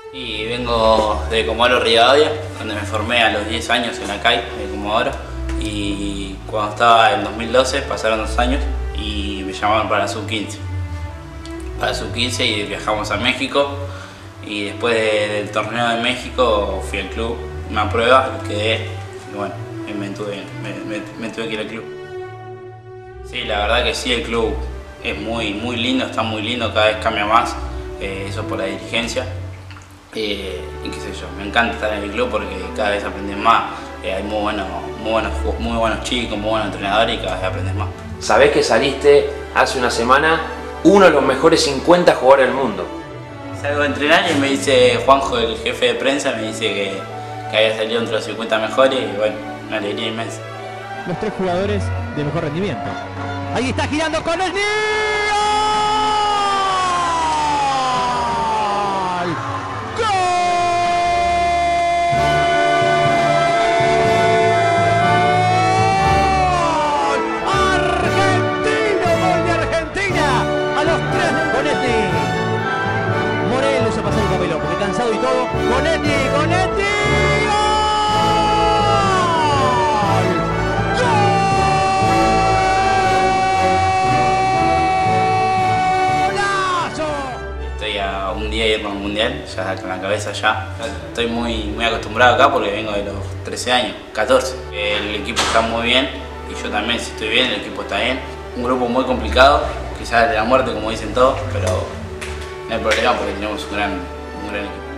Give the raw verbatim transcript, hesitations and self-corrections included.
Y vengo de Comodoro Rivadavia, donde me formé a los diez años en la C A I de Comodoro. Y cuando estaba en dos mil doce pasaron dos años y me llamaron para la sub quince. Para la sub quince y viajamos a México. Y después de, del torneo de México fui al club, una prueba, y quedé. Y bueno, me tuve, me, me, me tuve que ir al club. Sí, la verdad que sí, el club es muy, muy lindo, está muy lindo, cada vez cambia más. Eh, eso por la dirigencia. Eh, y qué sé yo, me encanta estar en el club porque cada vez aprendes más, eh, hay muy buenos, muy, buenos, muy buenos chicos, muy buenos entrenadores y cada vez aprendes más. Sabés que saliste hace una semana uno de los mejores cincuenta jugadores del mundo. Salgo a entrenar y me dice Juanjo, el jefe de prensa, me dice que, que había salido entre los cincuenta mejores y bueno, una alegría inmensa. Los tres jugadores de mejor rendimiento. Ahí está girando con el porque cansado y todo, Conetti, Conetti, ¡gol! ¡Golazo! Estoy a un día de irme al mundial, ya con la cabeza ya. Estoy muy, muy acostumbrado acá porque vengo de los trece años, catorce. El equipo está muy bien y yo también, si estoy bien, el equipo está bien. Un grupo muy complicado, quizás de la muerte como dicen todos, pero no hay problema porque tenemos un gran, un gran equipo.